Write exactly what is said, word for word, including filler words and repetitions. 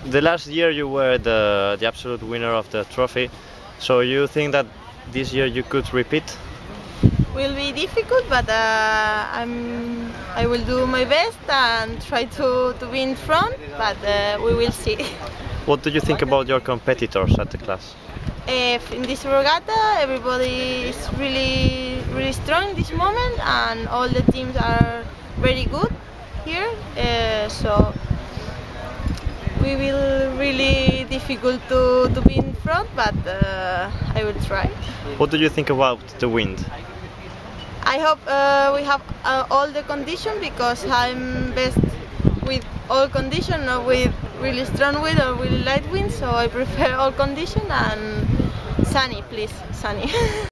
The last year you were the, the absolute winner of the trophy, so you think that this year you could repeat? Will be difficult, but uh, I'm, I will do my best and try to, to be in front, but uh, we will see. What do you think about your competitors at the class? Uh, in this regatta, everybody is really, really strong in this moment, and all the teams are very good here. Uh, so we will really difficult to, to be in front, but uh, I will try. What do you think about the wind? I hope uh, we have uh, all the condition, because I'm best with all condition, not with really strong wind or really light wind, so I prefer all condition, and sunny, please, sunny.